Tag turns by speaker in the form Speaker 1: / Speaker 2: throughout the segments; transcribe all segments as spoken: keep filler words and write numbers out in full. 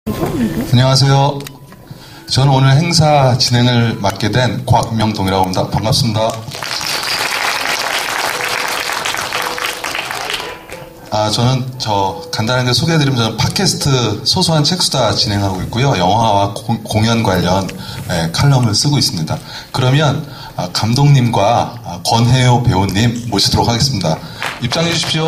Speaker 1: 안녕하세요. 저는 오늘 행사 진행을 맡게 된 곽명동이라고 합니다. 반갑습니다. 아, 저는 저 간단하게 소개해드리면 저는 팟캐스트 소소한 책수다 진행하고 있고요. 영화와 고, 공연 관련 예, 칼럼을 쓰고 있습니다. 그러면 아, 감독님과 아, 권혜요 배우님 모시도록 하겠습니다. 입장해 주십시오.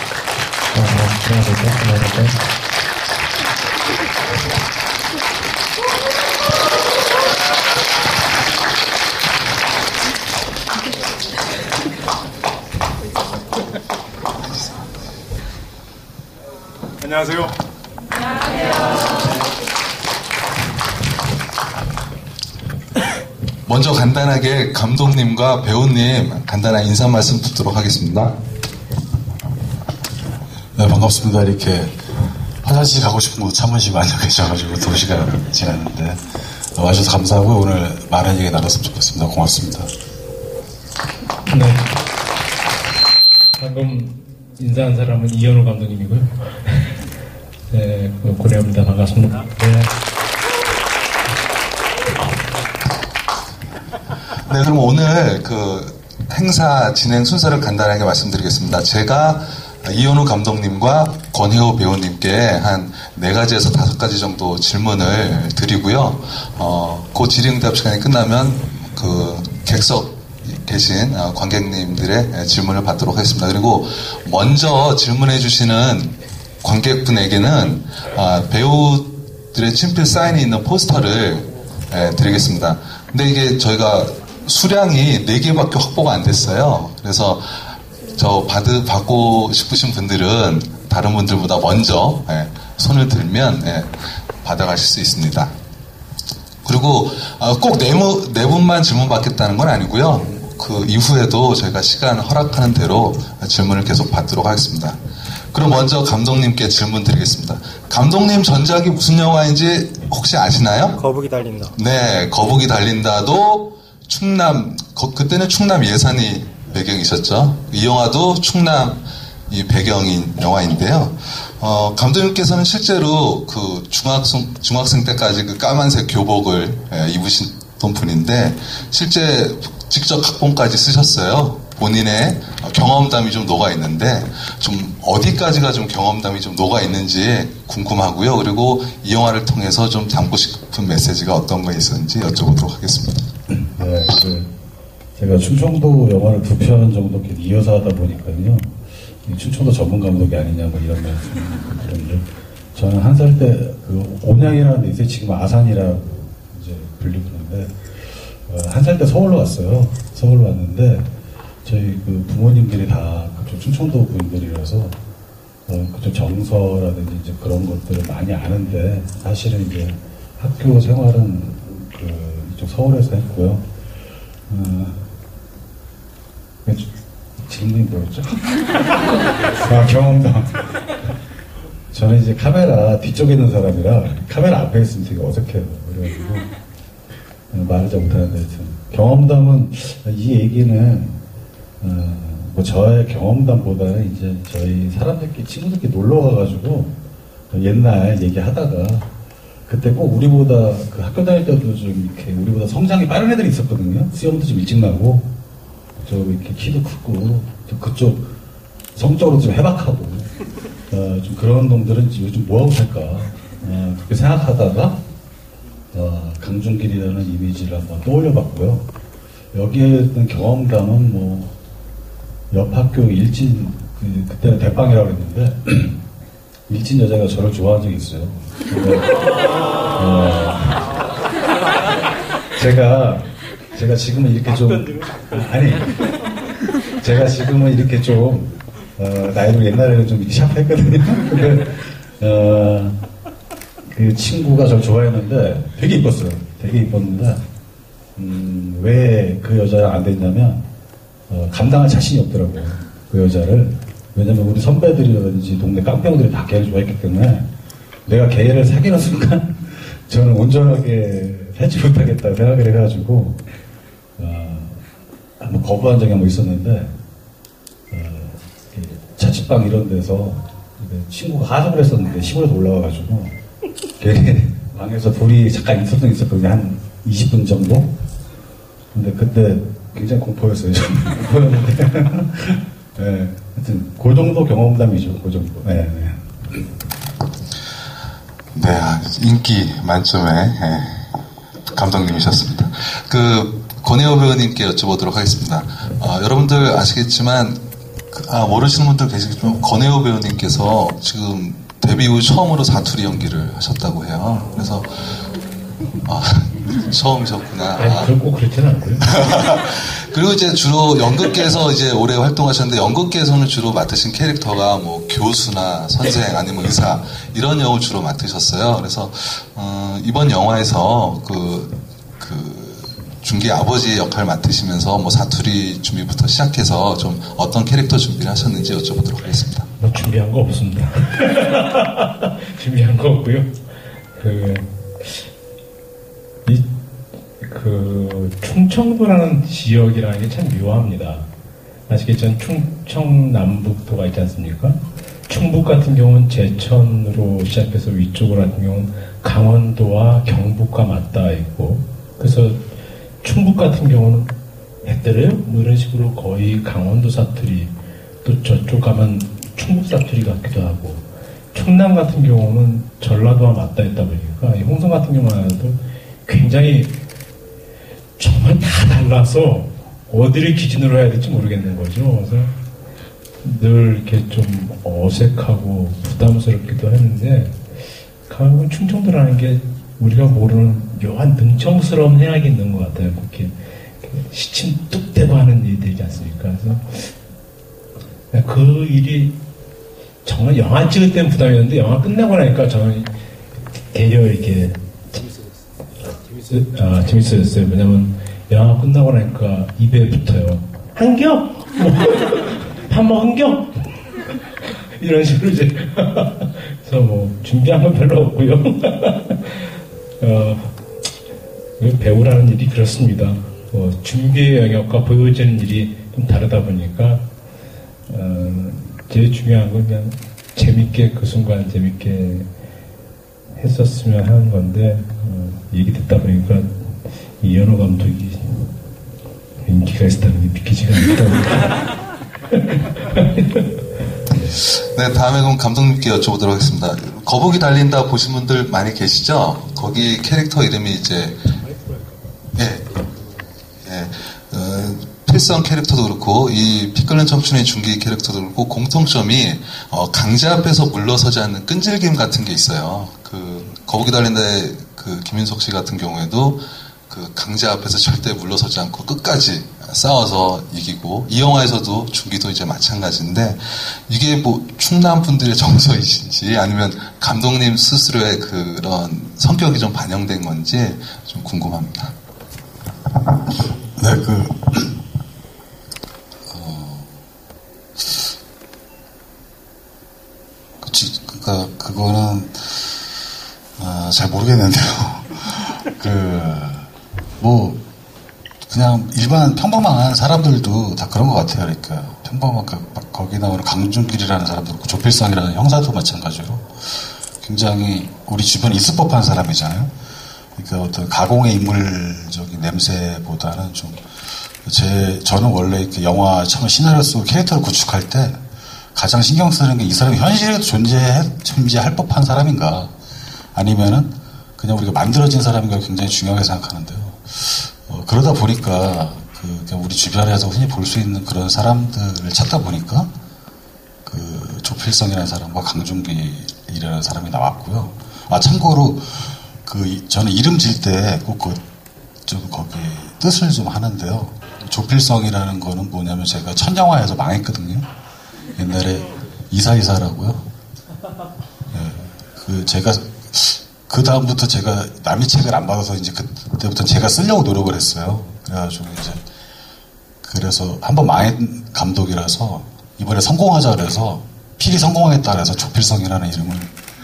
Speaker 2: 안녕하세요.
Speaker 1: 먼저 간단하게 감독님과 배우님 간단한 인사 말씀 듣도록 하겠습니다.
Speaker 3: 네, 반갑습니다. 이렇게 화장실 가고 싶은 거 참으시고 앉아 계셔가지고 두 시간 지났는데 와주셔서 감사하고 오늘 많은 얘기 나눴으면 좋겠습니다. 고맙습니다.
Speaker 4: 네. 방금 인사한 사람은 이현우 감독님이고요. 네, 고려합니다. 반갑습니다. 네.
Speaker 1: 네, 그럼 오늘 그 행사 진행 순서를 간단하게 말씀드리겠습니다. 제가 이현우 감독님과 권혜호 배우님께 한 네 가지에서 다섯 가지 정도 질문을 드리고요. 어, 그 질의응답 시간이 끝나면 그 객석 계신 관객님들의 질문을 받도록 하겠습니다. 그리고 먼저 질문해 주시는 관객분에게는 배우들의 친필 사인이 있는 포스터를 드리겠습니다. 근데 이게 저희가 수량이 네 개밖에 확보가 안 됐어요. 그래서 저 받, 받고 싶으신 분들은 다른 분들보다 먼저 손을 들면 받아가실 수 있습니다. 그리고 꼭 네, 네 분만 질문 받겠다는 건 아니고요. 그 이후에도 저희가 시간 허락하는 대로 질문을 계속 받도록 하겠습니다. 그럼 먼저 감독님께 질문 드리겠습니다. 감독님 전작이 무슨 영화인지 혹시 아시나요?
Speaker 5: 거북이 달린다.
Speaker 1: 네, 거북이 달린다도 충남, 거, 그때는 충남 예산이 배경이셨죠. 이 영화도 충남이 배경인 영화인데요. 어, 감독님께서는 실제로 그 중학생, 중학생 때까지 그 까만색 교복을 예, 입으신 분인데 실제 직접 각본까지 쓰셨어요. 본인의 경험담이 좀 녹아 있는데 좀 어디까지가 좀 경험담이 좀 녹아 있는지 궁금하고요. 그리고 이 영화를 통해서 좀 담고 싶은 메시지가 어떤 거 있었는지 여쭤보도록 하겠습니다.
Speaker 3: 네, 그 제가 충청도 영화를 두 편 정도 이어서 하다 보니까요. 충청도 전문 감독이 아니냐 뭐 이런 말씀 드렸는데 저는 한 살 때 그 온양이라는 데 있어요. 지금 아산이라고 이제 불리고 그러는데 어, 한 살 때 서울로 왔어요. 서울로 왔는데 저희 그 부모님들이 다 그쪽 충청도 분들이라서 어, 그쪽 정서라든지 이제 그런 것들을 많이 아는데 사실은 이제 학교 생활은 그 이쪽 서울에서 했고요. 어, 질문이 뭐였죠? 아, 경험담. 저는 이제 카메라 뒤쪽에 있는 사람이라 카메라 앞에 있으면 되게 어색해요. 그래가지고 말을 잘 못하는데 경험담은 이 얘기는 어, 뭐 저의 경험담보다는 이제 저희 사람들끼리 친구들끼리 놀러 가가지고 옛날 얘기하다가 그때 꼭 우리보다 그 학교 다닐 때도 좀 이렇게 우리보다 성장이 빠른 애들이 있었거든요. 수영도 좀 일찍 나고 좀 이렇게 키도 크고 좀 그쪽 성적으로 좀 해박하고 어, 좀 그런 놈들은 요즘 뭐하고 살까 어, 그렇게 생각하다가 어, 강준길이라는 이미지를 한번 떠올려봤고요. 여기에 있는 경험담은 뭐 옆 학교 일진 그, 그때는 대빵이라고 했는데 일진 여자가 저를 좋아한 적이 있어요. 근데, 어, 제가 제가 지금은 이렇게 좀 아니 제가 지금은 이렇게 좀 어, 나이로 옛날에는 좀 샤프했거든요. 근데 어, 그 친구가 저를 좋아했는데 되게 이뻤어요. 되게 이뻤는데 음, 왜 그 여자랑 안 됐냐면 어, 감당할 자신이 없더라고요. 그 여자를. 왜냐면 우리 선배들이라든지 동네 깡패들이 다 걔를 좋아했기 때문에 내가 걔를 사귀는 순간 저는 온전하게 살지 못하겠다 생각을 해가지고 어, 한번 거부한 적이 한번 있었는데 어, 자취방 이런 데서 친구가 하석을 했었는데 시골에서 올라와가지고 방에서 둘이 잠깐 있었던 게 있었거든요. 한 이십 분 정도? 근데 그때 굉장히 공포였어요. 공포였는데. 네, 하여튼, 그 정도 경험담이죠, 그 정도. 네, 네.
Speaker 1: 네, 인기 만점의 네, 감독님이셨습니다. 그, 권혜호 배우님께 여쭤보도록 하겠습니다. 어, 여러분들 아시겠지만, 그, 아, 모르시는 분들 계시겠지만, 권혜호 배우님께서 지금 데뷔 후 처음으로 사투리 연기를 하셨다고 해요. 그래서, 아, 처음이셨구나.
Speaker 4: 아니, 꼭 그렇지는 않고요.
Speaker 1: 그리고 이제 주로 연극계에서 이제 오래 활동하셨는데, 연극계에서는 주로 맡으신 캐릭터가 뭐 교수나 선생 아니면 의사 이런 역을 주로 맡으셨어요. 그래서 어, 이번 영화에서 그, 그 중기 아버지 역할 맡으시면서 뭐 사투리 준비부터 시작해서 좀 어떤 캐릭터 준비를 하셨는지 여쭤보도록 하겠습니다.
Speaker 4: 뭐 준비한 거 없습니다. 준비한 거 없고요. 그, 이, 그, 충청도라는 지역이라는 게 참 묘합니다. 아시겠지만 충청 남북도가 있지 않습니까? 충북 같은 경우는 제천으로 시작해서 위쪽으로 같은 경우는 강원도와 경북과 맞닿아 있고, 그래서 충북 같은 경우는 했더래요? 뭐 이런 식으로 거의 강원도 사투리, 또 저쪽 가면 충북 사투리 같기도 하고, 충남 같은 경우는 전라도와 맞닿아 있다 보니까, 이 홍성 같은 경우만 해도 굉장히 정말 다 달라서 어디를 기준으로 해야 될지 모르겠는 거죠. 그래서 늘 이렇게 좀 어색하고 부담스럽기도 했는데, 가면 충청도라는 게 우리가 모르는 묘한 능청스러운 해악이 있는 것 같아요. 그렇게 시침 뚝 떼고 하는 일들이지 않습니까? 그래서 그 일이 정말 영화 찍을 때는 부담이었는데, 영화 끝나고 나니까 저는 되려 이렇게 재밌어, 아, 재밌어졌어요. 왜냐면 영화 끝나고 나니까 입에 붙어요. 한겨? 뭐, 밥 먹은겨? 이런 식으로 이제. 그래서 뭐 준비한 건 별로 없고요. 어, 배우라는 일이 그렇습니다. 어, 준비의 영역과 보여지는 일이 좀 다르다 보니까 어, 제일 중요한 건 그냥 재밌게 그 순간 재밌게 했었으면 하는 건데, 어, 얘기 듣다 보니까 이현호 감독이 인기가 있다는 게 믿기지가 않다.
Speaker 1: 네, 다음에 그럼 감독님께 여쭤보도록 하겠습니다. 거북이 달린다 보신 분들 많이 계시죠? 거기 캐릭터 이름이 이제, 예, 예, 어, 필성 캐릭터도 그렇고, 이 피 끓는 청춘의 중기 캐릭터도 그렇고, 공통점이, 어, 강제 앞에서 물러서지 않는 끈질김 같은 게 있어요. 그, 거북이 달린다의 그 김윤석 씨 같은 경우에도, 그 강제 앞에서 절대 물러서지 않고 끝까지 싸워서 이기고, 이 영화에서도 중기도 이제 마찬가지인데, 이게 뭐 충남 분들의 정서이신지 아니면 감독님 스스로의 그런 성격이 좀 반영된 건지 좀 궁금합니다.
Speaker 5: 네, 그, 어, 그치, 그니까, 그거는, 어, 잘 모르겠는데요. 그, 뭐, 그냥 일반 평범한 사람들도 다 그런 것 같아요. 그러니까 평범한 그, 거기 나오는 강준길이라는 사람도 그렇고 조필성이라는 형사도 마찬가지로 굉장히 우리 주변에 있을 법한 사람이잖아요. 그러니까 어떤 가공의 인물적인 냄새보다는 좀 제 저는 원래 이렇게 영화 처음 시나리오 쓰고 캐릭터를 구축할 때 가장 신경 쓰는 게 이 사람이 현실에도 존재해 존재할 법한 사람인가, 아니면은 그냥 우리가 만들어진 사람인가 굉장히 중요하게 생각하는데요. 어, 그러다 보니까 그 우리 주변에서 흔히 볼 수 있는 그런 사람들을 찾다 보니까 그 조필성이라는 사람과 강준기라는 사람이 나왔고요. 아, 참고로 그 저는 이름 질 때 꼭 그 좀 거기 뜻을 좀 하는데요. 조필성이라는 거는 뭐냐면 제가 첫 영화에서 망했거든요. 옛날에 이사이사라고요. 네, 그 제가 그 다음부터 제가 남의 책을 안 받아서 이제 그때부터 제가 쓰려고 노력을 했어요. 그래가지고 이제 그래서 한번 망한 감독이라서 이번에 성공하자 그래서 필히 성공하겠다 그래서 조필성이라는 이름을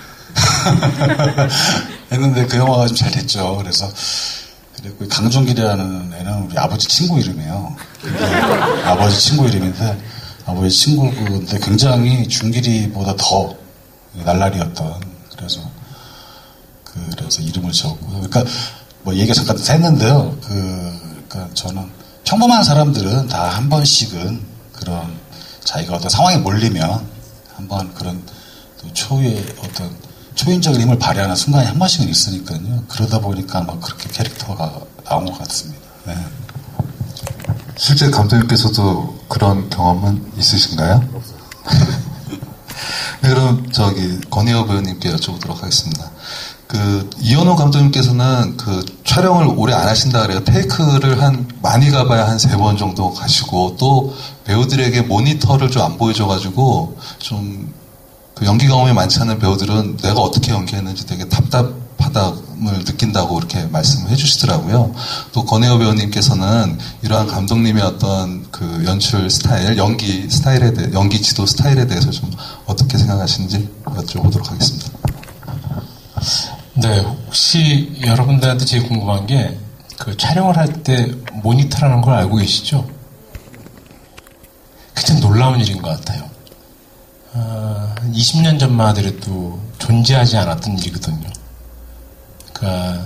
Speaker 5: 했는데 그 영화가 좀 잘 됐죠. 그래서 그리고 강준길이라는 애는 우리 아버지 친구 이름이에요. 아버지 친구 이름인데 아버지 친구인데 굉장히 준길이보다 더 날라리였던, 그래서 그래서 이름을 지었고요. 그러니까 뭐 얘기가 잠깐 샜는데요. 그, 그러니까 저는 평범한 사람들은 다 한 번씩은 그런 자기가 어떤 상황에 몰리면 한번 그런 초유의 어떤 초인적인 힘을 발휘하는 순간이 한 번씩은 있으니까요. 그러다 보니까 아마 그렇게 캐릭터가 나온 것 같습니다. 네.
Speaker 1: 실제 감독님께서도 그런 경험은 있으신가요?
Speaker 2: 없어요.
Speaker 1: 네, 그럼 저기 권혜호 배우님께 여쭤보도록 하겠습니다. 그 이현우 감독님께서는 그 촬영을 오래 안 하신다 그래요. 테이크를 한 많이 가봐야 한 세 번 정도 가시고 또 배우들에게 모니터를 좀 안 보여줘가지고 좀 그 연기 경험이 많지 않은 배우들은 내가 어떻게 연기했는지 되게 답답하다을 느낀다고 그렇게 말씀을 해주시더라고요. 또 권혜호 배우님께서는 이러한 감독님의 어떤 그 연출 스타일, 연기 스타일에 대해, 연기 지도 스타일에 대해서 좀 어떻게 생각하시는지 여쭤보도록 하겠습니다.
Speaker 4: 네, 혹시 여러분들한테 제일 궁금한 게 그 촬영을 할 때 모니터라는 걸 알고 계시죠? 그게 참 놀라운 일인 것 같아요. 아, 이십 년 전만 하더라도 존재하지 않았던 일이거든요. 그러니까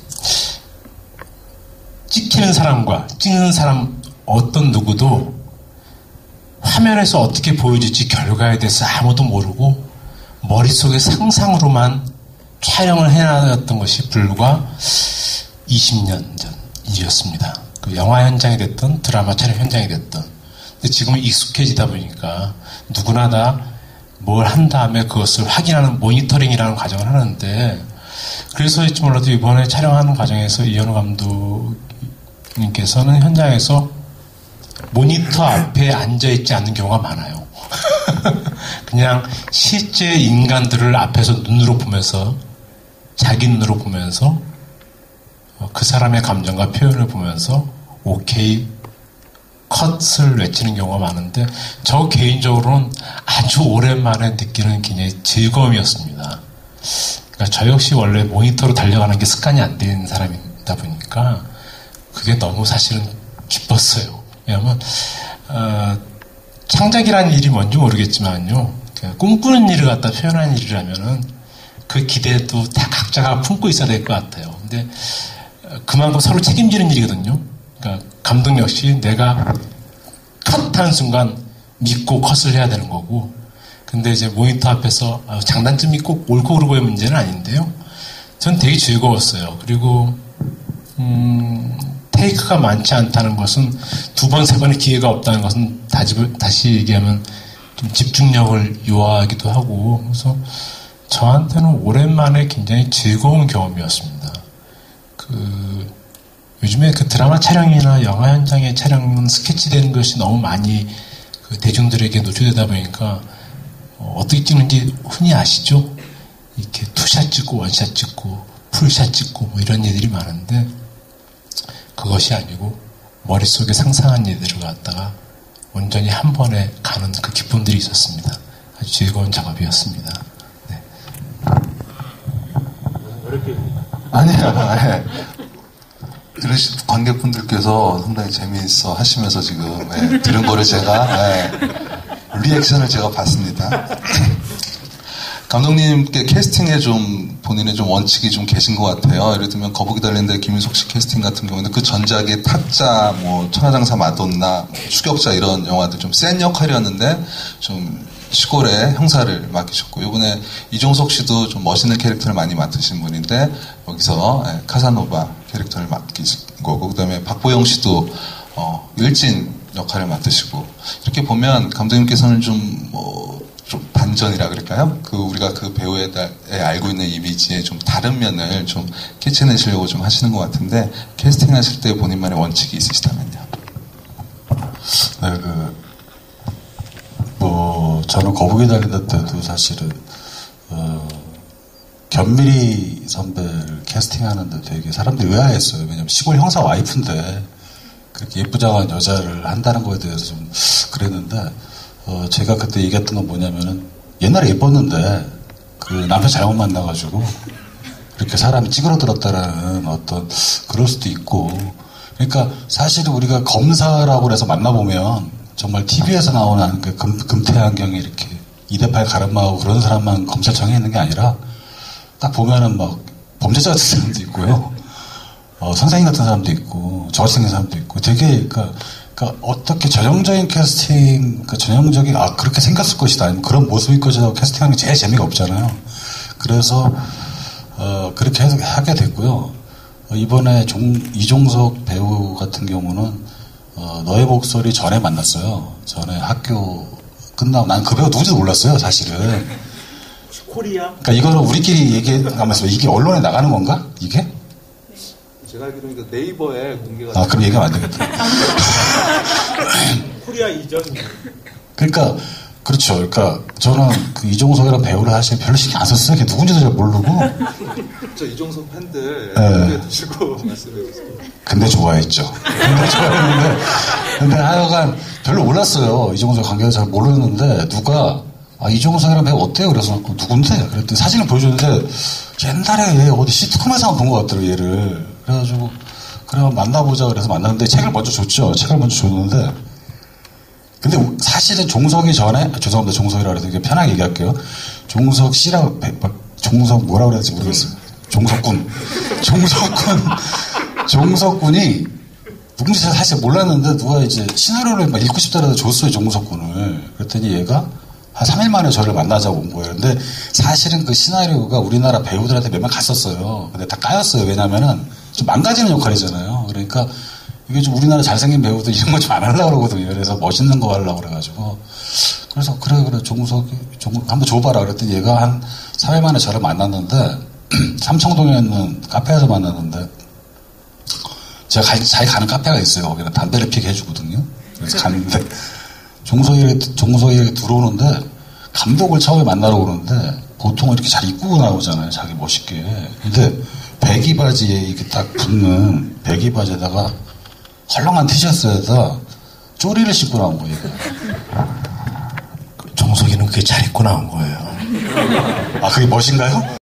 Speaker 4: 찍히는 사람과 찍는 사람 어떤 누구도 화면에서 어떻게 보여질지 결과에 대해서 아무도 모르고 머릿속의 상상으로만 촬영을 해놨던 것이 불과 이십 년 전 일이었습니다. 그 영화 현장이 됐던 드라마 촬영 현장이 됐던. 근데 지금은 익숙해지다 보니까 누구나 다 뭘 한 다음에 그것을 확인하는 모니터링이라는 과정을 하는데, 그래서일지 몰라도 이번에 촬영하는 과정에서 이현우 감독님께서는 현장에서 모니터 앞에 앉아있지 않는 경우가 많아요. 그냥 실제 인간들을 앞에서 눈으로 보면서, 자기 눈으로 보면서 그 사람의 감정과 표현을 보면서 오케이 컷을 외치는 경우가 많은데, 저 개인적으로는 아주 오랜만에 느끼는 굉장히 즐거움이었습니다. 그러니까 저 역시 원래 모니터로 달려가는 게 습관이 안 된 사람이다 보니까 그게 너무 사실은 기뻤어요. 왜냐하면 어, 창작이라는 일이 뭔지 모르겠지만요, 꿈꾸는 일을 갖다 표현하는 일이라면은 그 기대도 다 각자가 품고 있어야 될 것 같아요. 근데 그만큼 서로 책임지는 일이거든요. 그러니까 감독 역시 내가 컷하는 순간 믿고 컷을 해야 되는 거고, 근데 이제 모니터 앞에서 장단점이 꼭 옳고 그르고의 문제는 아닌데요. 전 되게 즐거웠어요. 그리고 음, 테이크가 많지 않다는 것은, 두 번, 세 번의 기회가 없다는 것은 다시, 다시 얘기하면 좀 집중력을 요하기도 하고, 그래서 저한테는 오랜만에 굉장히 즐거운 경험이었습니다. 그 요즘에 그 드라마 촬영이나 영화 현장의 촬영은 스케치되는 것이 너무 많이 그 대중들에게 노출되다 보니까 어, 어떻게 찍는지 흔히 아시죠? 이렇게 투샷 찍고 원샷 찍고 풀샷 찍고 뭐 이런 일들이 많은데, 그것이 아니고 머릿속에 상상한 일들을 갖다가 온전히 한 번에 가는 그 기쁨들이 있었습니다. 아주 즐거운 작업이었습니다. 네.
Speaker 1: 아니요. 네. 들으신 관객분들께서 상당히 재미있어 하시면서 지금 네, 들은 거를 제가 네, 리액션을 제가 봤습니다. 감독님께 캐스팅에 좀 본인의 좀 원칙이 좀 계신 것 같아요. 예를 들면 거북이 달린데 김윤석 씨 캐스팅 같은 경우는 그 전작의 타짜, 뭐 천하장사 마돈나, 뭐 추격자 이런 영화들 좀 센 역할이었는데 좀 시골의 형사를 맡기셨고, 이번에 이종석 씨도 좀 멋있는 캐릭터를 많이 맡으신 분인데 여기서 예, 카사노바 캐릭터를 맡기신 거고, 그 다음에 박보영 씨도 어, 일진 역할을 맡으시고, 이렇게 보면 감독님께서는 좀 뭐 좀 반전이라 그럴까요? 그 우리가 그 배우에 알고 있는 이미지의 좀 다른 면을 좀 캐치내시려고 좀 하시는 것 같은데, 캐스팅하실 때 본인만의 원칙이 있으시다면요?
Speaker 5: 네, 그, 뭐, 저는 거북이 달린다 때도 사실은, 어, 견미리 선배를 캐스팅하는데 되게 사람들이 의아했어요. 왜냐면 시골 형사 와이프인데, 그렇게 예쁘장한 여자를 한다는 거에 대해서 좀 그랬는데, 어, 제가 그때 얘기했던 건 뭐냐면은, 옛날에 예뻤는데, 그 남편 잘못 만나가지고, 그렇게 사람이 찌그러들었다라는 어떤, 그럴 수도 있고, 그러니까 사실은 우리가 검사라고 해서 만나보면, 정말 티비에서 나오는 그 금, 금태 안경에 이렇게 이 대 팔 가르마하고 그런 사람만 검찰청에 있는 게 아니라, 딱 보면은 막, 범죄자 같은 사람도 있고요. 어, 선생님 같은 사람도 있고, 저같이 생긴 사람도 있고, 되게, 그니까, 그러니까 어떻게 전형적인 캐스팅, 그러니까 전형적인 아 그렇게 생겼을 것이다, 아니면 그런 모습일 것이라고 캐스팅하는 게 제일 재미가 없잖아요. 그래서 어, 그렇게 하게 됐고요. 어, 이번에 종, 이종석 배우 같은 경우는 어, 너의 목소리 전에 만났어요. 전에 학교 끝나고 난 그 배우 누군지도 몰랐어요, 사실은.
Speaker 2: 코리아?
Speaker 5: 그러니까 이거는 우리끼리 얘기하면서 이게 언론에 나가는 건가? 이게?
Speaker 1: 제가 알기로 이거 네이버에 공개가
Speaker 5: 아, 그럼 얘기하면 안 되겠다.
Speaker 2: 코리아 이전.
Speaker 5: 그러니까, 그렇죠. 그러니까, 저는 그 이종석이라는 배우를 사실 별로 신경 안 썼어요. 걔 누군지도 잘 모르고.
Speaker 1: 저 이종석 팬들
Speaker 5: 네.
Speaker 1: 공개 드시고 말씀해 주세요.
Speaker 5: 근데 좋아했죠. 근데 좋아했는데, 근데 하여간 별로 몰랐어요. 이종석 관계를 잘 모르는데, 누가, 아, 이종석이라는 배우 어때요? 그래서, 어, 누군데? 그랬더니 사진을 보여줬는데, 옛날에 얘 어디 시트콤에서 본 것 같더라고요, 얘를. 그래가지고, 그래, 만나보자. 그래서 만났는데, 책을 먼저 줬죠. 책을 먼저 줬는데, 근데 사실은 종석이 전에, 아, 죄송합니다. 종석이라고 해서 이게 편하게 얘기할게요. 종석 씨라고, 종석 뭐라고 그래야 될지 모르겠어요. 종석군. 종석군. 종석군이, 누군지 사실 몰랐는데, 누가 이제 시나리오를 막 읽고 싶다라도 줬어요, 종석군을. 그랬더니 얘가, 한 삼 일 만에 저를 만나자고 온 거예요. 근데 사실은 그 시나리오가 우리나라 배우들한테 몇 명 갔었어요. 근데 다 까였어요. 왜냐면은 좀 망가지는 역할이잖아요. 그러니까 이게 좀 우리나라 잘생긴 배우들 이런 거 좀 안 하려고 그러거든요. 그래서 멋있는 거 하려고 그래가지고. 그래서 그래, 그래, 종석이, 종, 한번 줘봐라. 그랬더니 얘가 한 삼 일 만에 저를 만났는데, 삼청동에 있는 카페에서 만났는데, 제가 가, 자기 가는 카페가 있어요. 거기는 담배를 피게 해주거든요. 그래서 갔는데, 종석이, 종석이 들어오는데, 감독을 처음에 만나러 오는데, 보통 이렇게 잘 입고 나오잖아요. 자기 멋있게. 근데, 배기 바지에 이렇게 딱 붙는, 배기 바지에다가, 헐렁한 티셔츠에다, 쪼리를 신고 나온 거예요.
Speaker 6: 정석이는 그게 잘 입고 나온 거예요.
Speaker 5: 아, 그게 멋인가요?